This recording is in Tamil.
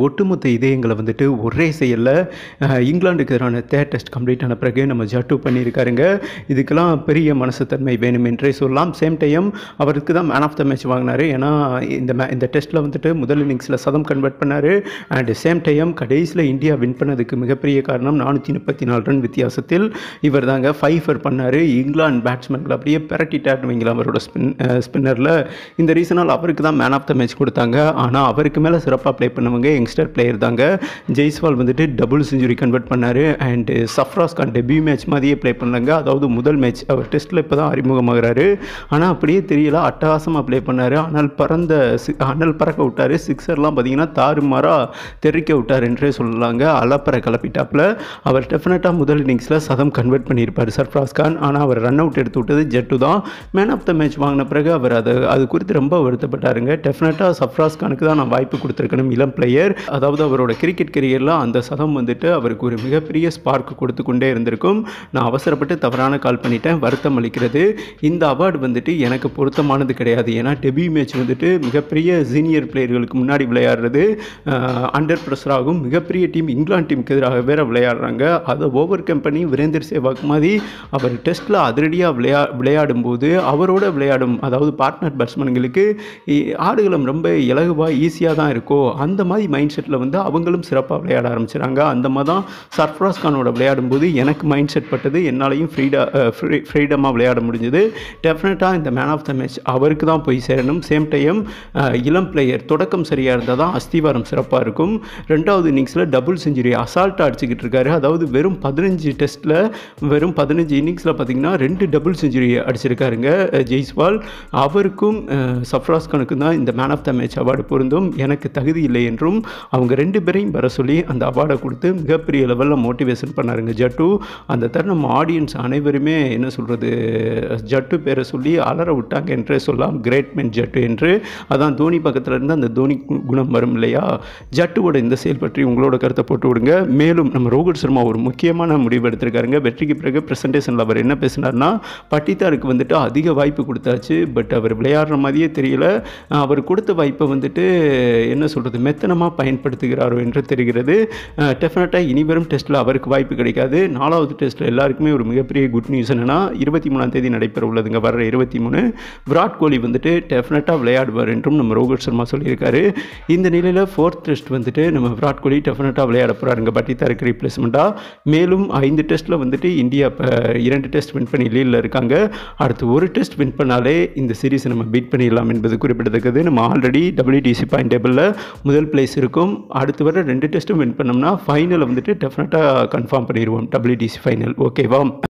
ஒட்டுமொத்த இதயங்களை வந்துட்டு ஒரே செயலில் இங்கிலாந்துக்கு எதிரான தேர்ட் டெஸ்ட் கம்ப்ளீட் ஆன பிறகு நம்ம ஜட்டு பண்ணியிருக்காருங்க. இதுக்கெல்லாம் பெரிய மனசுத்தன்மை வேணும் என்றே சொல்லலாம். சேம் டைம் அவருக்கு தான் மேன் ஆஃப் த மேட்ச் வாங்கினார். ஏன்னா இந்த டெஸ்ட்டில் வந்துட்டு முதல் இன்னிங்ஸில் சதம் கன்வெர்ட் பண்ணார். அண்ட் சேம் டைம் கடைசியில் இந்தியா வின் பண்ணதுக்கு மிகப்பெரிய காரணம் 434 ரன் வித்தியாசத்தில் இவர் தாங்க ஃபைஃபர் பண்ணார். இங்கிலாந்து பேட்ஸ்மேன்கள் அப்படியே பெரட்டிட்டார்னு வைங்களா அவரோட ஸ்பின்னரில். இந்த ரீசனால் அவருக்கு தான் மேன் ஆஃப் த மேட்ச் கொடுத்தாங்க. ஆனால் அவருக்கு மேலே சிறப்பாக ப்ளே பண்ணவங்க யங்ஸ்டர் பிளேயர் தாங்க. ஜெய்ஸ்வால் வந்துட்டு டபுள் செஞ்சுரி கன்வெர்ட் பண்ணார். And Sarfaraz Khan debut match மாதிரியே ப்ளே பண்ணாங்க. அதாவது முதல் மேட்ச் அவர் டெஸ்ட்டில் இப்போ தான் அறிமுகமாகிறாரு. ஆனால் அப்படியே தெரியல, அட்டகாசமாக ப்ளே பண்ணார். அனல் பறக்க விட்டார். சிக்ஸர்லாம் பார்த்தீங்கன்னா தாறுமாறாக தெறிக்க விட்டார் என்றே சொல்லலாங்க. அலப்பறை கிளப்பிட்டாப்பில் அவர் டெஃபினட்டாக முதல் இன்னிங்ஸில் சதம் கன்வெர்ட் பண்ணியிருப்பார் சர்ஃப்ராஸ் கான். ஆனால் அவர் ரன் அவுட் எடுத்து விட்டது ஜட்டு தான். மேன் ஆஃப் த மேட்ச் வாங்கின பிறகு அவர் அது குறித்து ரொம்ப வருத்தப்பட்டாருங்க. டெஃபினட்டாக சர்ஃப்ராஸ் கானுக்கு தான் நான் வாய்ப்பு கொடுத்துருக்கணும், இளம் பிளேயர். அதாவது அவரோட கிரிக்கெட் கரியரில் அந்த சதம் வந்துட்டு அவருக்கு ஒரு மிகப்பெரிய ஸ்பார்க் கொடுத்து கொண்டே இருந்திருக்கும். நான் அவசரப்பட்டு தவறான கால் பண்ணிட்டேன், வருத்தம் அளிக்கிறது. இந்த அவார்டு வந்துட்டு எனக்கு பொருத்தமானது கிடையாது. ஏன்னா டெபியூ மேட்ச் வந்துட்டு மிகப்பெரிய சீனியர் பிளேயர்களுக்கு முன்னாடி விளையாடுறது, அண்டர் ப்ரெஷராகும் மிகப்பெரிய டீம் இங்கிலாந்து டீமுக்கு எதிராக வேற விளையாடுறாங்க. அதை ஓவர் கம் பண்ணி வீரேந்தர் சேவாக் மாதிரி அவர் டெஸ்ட்டில் அதிரடியாக விளையாடும்போது அவரோட விளையாடும் அதாவது பார்ட்னர் பேட்ஸ்மேன்களுக்கு ஆடுகளம் ரொம்ப இலகுவாக ஈஸியாக தான் இருக்கும். அந்த மாதிரி மைண்ட் செட்டில் வந்து அவங்களும் சிறப்பாக விளையாட ஆரம்பிச்சிடாங்க. அந்த மாதிரி தான் சர்ஃப்ராஸ் கானோட விளையாடும்போது எனக்கு மைண்ட் செட் பட்டது. என்னாலையும் ஃப்ரீடமாக விளையாட முடிஞ்சது. டெஃபினட்டாக இந்த மேன் ஆஃப் த மேட்ச் அவருக்கு தான் போய் சேரணும். சேம் டைம் இளம் பிளேயர் தொடக்கம் சரியாக இருந்தால் தான் அஸ்திவாரம் சிறப்பாக இருக்கும். ரெண்டாவது இன்னிங்ஸில் டபுள் செஞ்சுரி அசால்ட்டாக அடிச்சுக்கிட்டு இருக்காரு. அதாவது வெறும் 15 டெஸ்ட்டில் வெறும் 15 இன்னிங்ஸில் பார்த்தீங்கன்னா 2 டபுள் செஞ்சுரி அடிச்சிருக்காருங்க ஜெய்ஸ்வால். அவருக்கும் சர்ஃப்ராஸ் கானுக்கும் தான் இந்த man of the match award பொருந்தும். எனக்கு தகுதி இல்லை என்றும் அவங்க 2 பேரையும் வர சொல்லி அந்த அவார்டை கொடுத்து மிகப்பெரிய லெவலில் மோட்டிவேஷன் பண்ணாருங்க ஜட்டு. அந்த தருணம் ஆடியன்ஸ் அனைவருமே என்ன சொல்கிறது, ஜட்டு பேரை சொல்லி அலற விட்டாங்க என்றே சொல்லலாம். கிரேட் மேன் ஜட்டு என்று. அதான் தோனி பக்கத்தில் இருந்து அந்த தோனி குணம் வரும் இல்லையா. ஜட்டுவோட இந்த செயல் பற்றி உங்களோட கருத்தை போட்டு விடுங்க. மேலும் நம்ம ரோஹித் சர்மா ஒரு முக்கியமான முடிவு எடுத்திருக்காருங்க. வெற்றிக்கு பிறகு பிரசன்டேஷனில் அவர் என்ன பேசினார்னா, பட்டிதாருக்கு வந்துட்டு அதிக வாய்ப்பு கொடுத்தாச்சு, பட் அவர் விளையாடுற மாதிரியே தெரியல. அவர் கொடுத்த வாய்ப்பை வந்துட்டு என்ன சொல்கிறது மெத்தனமாக பயன்படுத்துகிறாரோ என்று தெரிகிறது. டெஃபினட்டாக இனிவரும் டெஸ்ட்டில் அவருக்கு வாய்ப்பு கிடைக்காது. 4வது டெஸ்ட்டில் எல்லாருக்குமே ஒரு மிகப்பெரிய குட் நியூஸ் என்னென்னா 23ஆம் தேதி நடைபெற உள்ளதுங்க. வர்ற 23 விராட் கோலி வந்துட்டு டெஃபினட்டாக விளையாடுவார் என்றும் நம்ம ரோஹித் சர்மா சொல்லியிருக்காரு. இந்த நிலையில் 4th டெஸ்ட் வந்துட்டு நம்ம விராட் கோலி டெஃபினட்டாக விளையாட போகிறாருங்க பட்டிதாருக்கு ரீப்ளேஸ்மெண்ட்டாக. மேலும் 5 டெஸ்ட்டில் வந்துட்டு இந்தியா இப்போ 2 டெஸ்ட் வின் பண்ணி லீடில் இருக்காங்க. அடுத்து ஒரு டெஸ்ட் வின் பண்ணாலே இந்த சீரீஸை நம்ம பீட் பண்ணிடலாம் என்பது குறிப்பிடத்தக்கது. நம்ம ஆல்ரெடி WTC பாயிண்ட் டேபிளில் முதல் பிளேஸ் இருக்கும். அடுத்து வர 2 டெஸ்ட்டும் வின் பண்ணோம்னா ஃபைனலை வந்துட்டு டெஃபினட்டாக கன்ஃபார்ம் பண்ணிடுவோம் WTC ஃபைனல். ஓகேவா?